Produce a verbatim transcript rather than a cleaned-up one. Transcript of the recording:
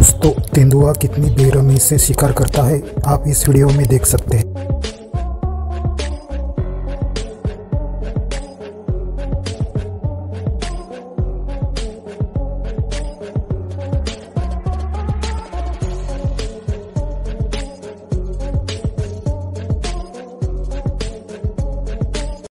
दोस्तों, तेंदुआ कितनी बेरहमी से शिकार करता है आप इस वीडियो में देख सकते हैं।